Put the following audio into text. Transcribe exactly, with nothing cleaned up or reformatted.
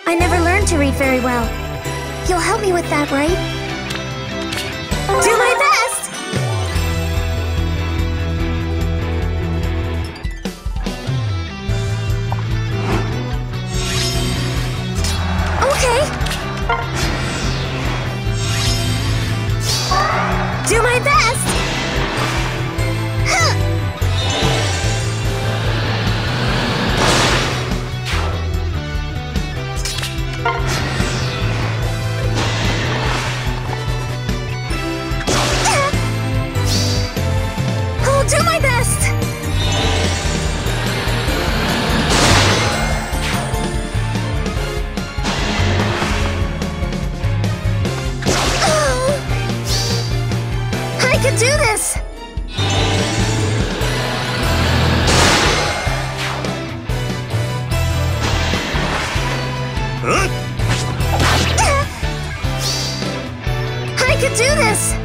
I never learned to read very well. You'll help me with that, right? Do my best! Okay! Do my best! Huh. I'll do my best! Oh. I can do this! Huh? I can do this!